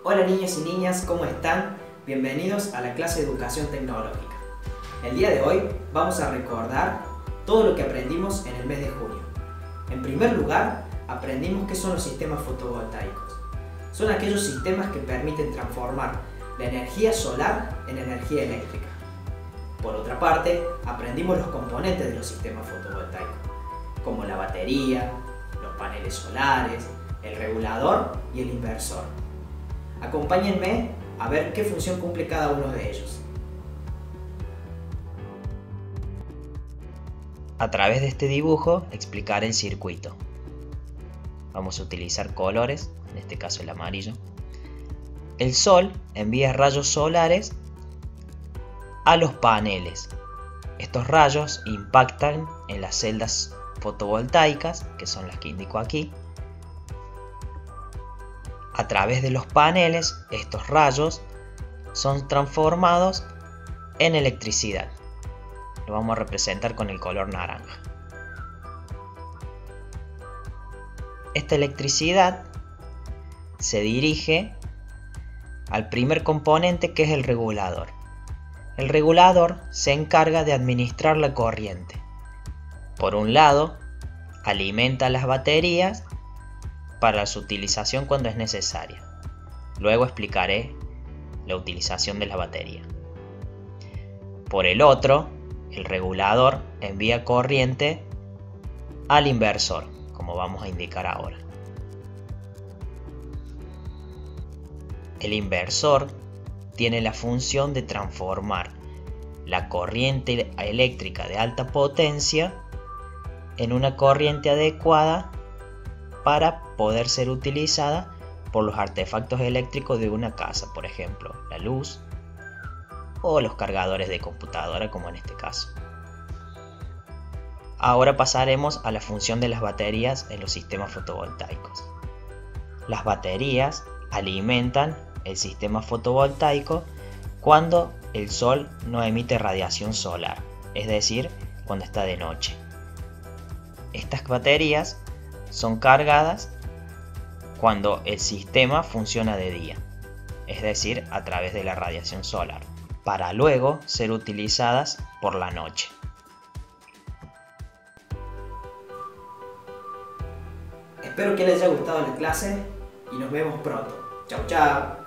Hola niños y niñas, ¿cómo están? Bienvenidos a la clase de Educación Tecnológica. El día de hoy vamos a recordar todo lo que aprendimos en el mes de junio. En primer lugar, aprendimos qué son los sistemas fotovoltaicos. Son aquellos sistemas que permiten transformar la energía solar en energía eléctrica. Por otra parte, aprendimos los componentes de los sistemas fotovoltaicos, como la batería, los paneles solares, el regulador y el inversor. Acompáñenme a ver qué función cumple cada uno de ellos. A través de este dibujo explicaré el circuito. Vamos a utilizar colores, en este caso el amarillo. El sol envía rayos solares a los paneles. Estos rayos impactan en las celdas fotovoltaicas, que son las que indico aquí. A través de los paneles, estos rayos son transformados en electricidad. Lo vamos a representar con el color naranja. Esta electricidad se dirige al primer componente, que es el regulador. El regulador se encarga de administrar la corriente. Por un lado, alimenta las baterías para su utilización cuando es necesaria. Luego explicaré la utilización de la batería. Por el otro, el regulador envía corriente al inversor, como vamos a indicar ahora. El inversor tiene la función de transformar la corriente eléctrica de alta potencia en una corriente adecuada para poder ser utilizada por los artefactos eléctricos de una casa, por ejemplo, la luz o los cargadores de computadora, como en este caso. Ahora pasaremos a la función de las baterías en los sistemas fotovoltaicos. Las baterías alimentan el sistema fotovoltaico cuando el sol no emite radiación solar, es decir, cuando está de noche. Estas baterías son cargadas cuando el sistema funciona de día, es decir, a través de la radiación solar, para luego ser utilizadas por la noche. Espero que les haya gustado la clase y nos vemos pronto. Chau, chau.